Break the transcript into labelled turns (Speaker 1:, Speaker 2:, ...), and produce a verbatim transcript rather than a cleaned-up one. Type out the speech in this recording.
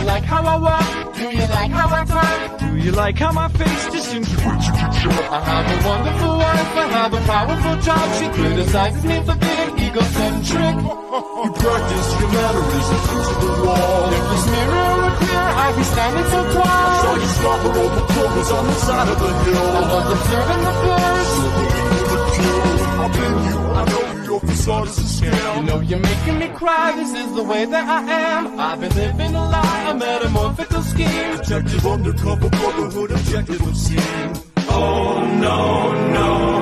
Speaker 1: like how I walk? Do you like how I talk?
Speaker 2: Do you like how my face just seems to put you to
Speaker 1: I have a wonderful wife, I have a powerful job. She criticizes me for being egocentric.
Speaker 2: You practice your mannerisms into the wall.
Speaker 1: If this mirror were clear, I'd be standing so tall.
Speaker 2: Saw you stop her over clovers on the side of the hill.
Speaker 1: I was observing the birds.
Speaker 2: I've been you, I know your facade is a scam.
Speaker 1: You know you're making me cry, this is the way that I am. I've been living a lie, a metamorphical scheme.
Speaker 2: Detective undercover brotherhood, objective obscene.
Speaker 3: Oh no, no.